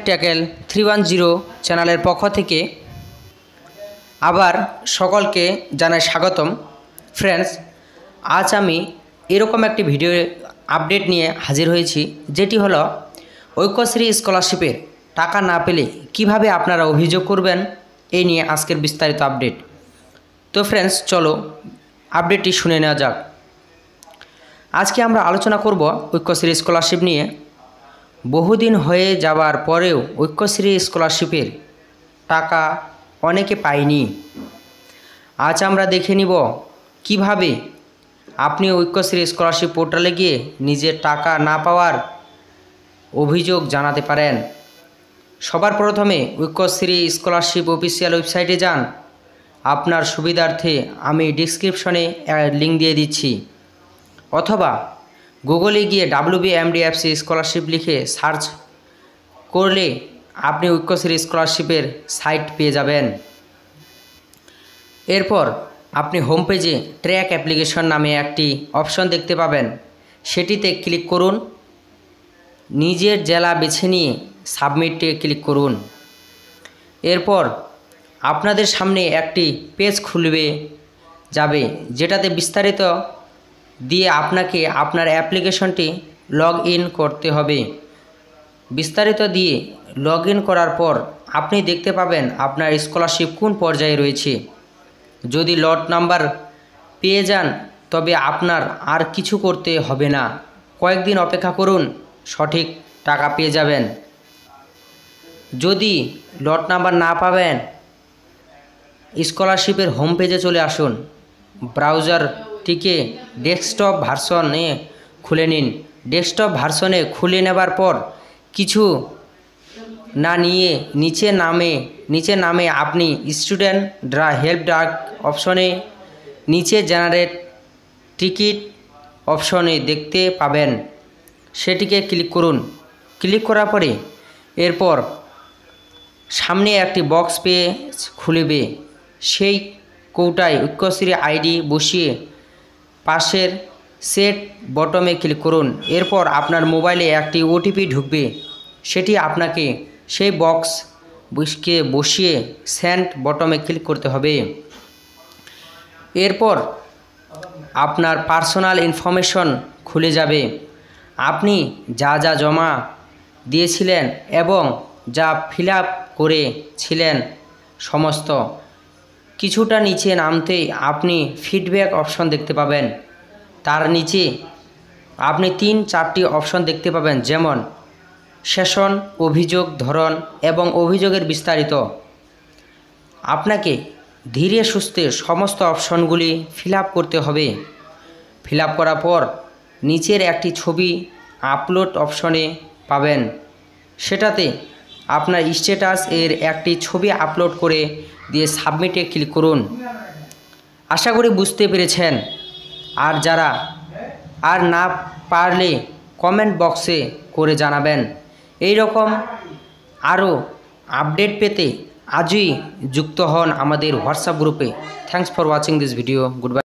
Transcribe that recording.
Tackle 310 চ্যানেলের পক্ষ থেকে আবার সকলকে জানাই স্বাগতম। ফ্রেন্ডস, আজ আমি এরকম একটি ভিডিও আপডেট নিয়ে হাজির হয়েছি, যেটি হলো ঐক্যশ্রী স্কলারশিপের টাকা না পেলে কিভাবে আপনারা অভিযোগ করবেন, এই নিয়ে আজকের বিস্তারিত আপডেট। তো ফ্রেন্ডস, চলো আপডেটটি শুনে নেওয়া যাক। আজকে আমরা আলোচনা করব ঐক্যশ্রী স্কলারশিপ নিয়ে। বহুদিন হয়ে যাওয়ার পরেও ঐক্যশ্রী স্কলারশিপের টাকা অনেকে পায়নি। আজ আমরা দেখে নিব কিভাবে আপনি ঐক্যশ্রী স্কলারশিপ পোর্টালে গিয়ে নিজের টাকা না পাওয়ার অভিযোগ জানাতে পারেন। সবার প্রথমে ঐক্যশ্রী স্কলারশিপ অফিসিয়াল ওয়েবসাইটে যান। আপনার সুবিধার্থে আমি ডিসক্রিপশনে লিঙ্ক দিয়ে দিচ্ছি, অথবা গুগলে গিয়ে WBMDFC স্কলারশিপ লিখে সার্চ করলে আপনি ঐক্যশ্রী স্কলারশিপের সাইট পেয়ে যাবেন। এরপর আপনি হোম পেজে ট্র্যাক অ্যাপ্লিকেশন নামে একটি অপশন দেখতে পাবেন, সেটিতে ক্লিক করুন। নিজের জেলা বেছে নিয়ে সাবমিটে ক্লিক করুন। এরপর আপনাদের সামনে একটি পেজ খুলবে যাবে, যেটাতে বিস্তারিত দিয়ে আপনাকে আপনার অ্যাপ্লিকেশনটি লগ ইন করতে হবে। বিস্তারিত দিয়ে লগ ইন করার পর আপনি দেখতে পাবেন আপনার স্কলারশিপ কোন পর্যায়ে রয়েছে। যদি লট নাম্বার পেয়ে যান তবে আপনার আর কিছু করতে হবে না, কয়েকদিন অপেক্ষা করুন, সঠিক টাকা পেয়ে যাবেন। যদি লট নাম্বার না পাবেন, স্কলারশিপের হোম পেজে চলে আসুন। ব্রাউজারটিকে ডেস্কটপ ভার্সনে খুলে নিন। ডেস্কটপ ভার্সনে খুলে নেবার পর কিছু না নিয়ে নিচে নামে আপনি স্টুডেন্ট হেল্প ডেস্ক অপশনে নিচে জেনারেট টিকিট অপশনে দেখতে পাবেন, সেটিকে ক্লিক করুন। ক্লিক করার পরে এরপর সামনে একটি বক্স পেজ খুলবে। সেই কৌটায় ঐক্যশ্রী আইডি বসিয়ে পাশের সেট বটমে ক্লিক করুন। এরপর আপনার মোবাইলে একটি ওটিপি ঢুকবে, সেটি আপনাকে সেই বক্সকে বসিয়ে সেন্ড বটমে ক্লিক করতে হবে। এরপর আপনার পার্সোনাল ইনফরমেশন খুলে যাবে। আপনি যা যা জমা দিয়েছিলেন এবং যা ফিল আপ করেছিলেন সমস্ত কিছুটা নিচে নামতেই আপনি ফিডব্যাক অপশন দেখতে পাবেন। তার নিচে আপনি 3-4টি অপশন দেখতে পাবেন, যেমন সেশন, অভিযোগ ধরন এবং অভিযোগের বিস্তারিত। আপনাকে ধীরে সুস্থে সমস্ত অপশনগুলি ফিল আপ করতে হবে। ফিল আপ করার পর নিচের একটি ছবি আপলোড অপশনে পাবেন, সেটাতে আপনার স্ট্যাটাস এর একটি ছবি আপলোড করে দিয়ে সাবমিটে ক্লিক করুন। আশা করি বুঝতে পেরেছেন। আর যারা না পারলে কমেন্ট বক্সে করে জানাবেন। এই রকম আরও আপডেট পেতে আজই যুক্ত হন আমাদের হোয়াটসঅ্যাপ গ্রুপে। Thanks for watching this video. Good by.